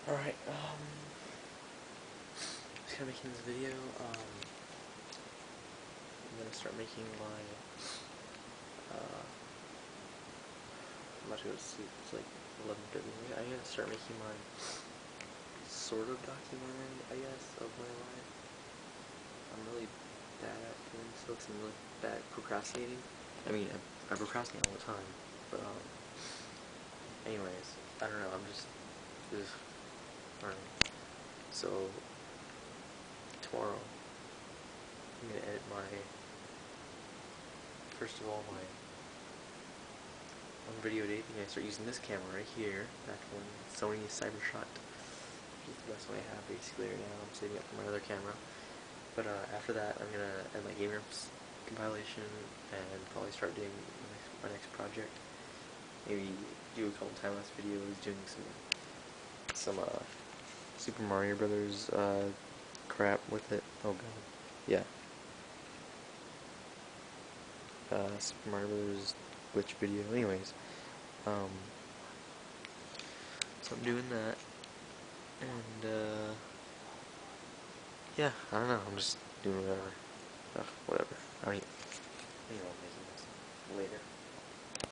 Alright, just gonna making this video. I'm gonna start making my, I'm about to go to sleep, it's like 11:30. I'm gonna start making my sort of documentary, I guess, of my life. I'm really bad at doing so because I'm really bad at procrastinating. I mean, I procrastinate all the time, but, anyways, I don't know, I don't know. So, tomorrow, I'm gonna edit first of all, on video editing, I start using this camera right here, that one, Sony Cybershot, which is the best one I have basically right now. I'm saving up for my other camera. But after that, I'm gonna add my Game Ramps compilation and probably start doing my next project. Maybe do a couple time-lapse videos, doing some Super Mario Brothers crap with it. Oh god, yeah. Super Mario Brothers glitch video. Anyways, so I'm doing that, and yeah, I don't know. I'm just doing whatever. Ugh, whatever. I mean, I'm making this later.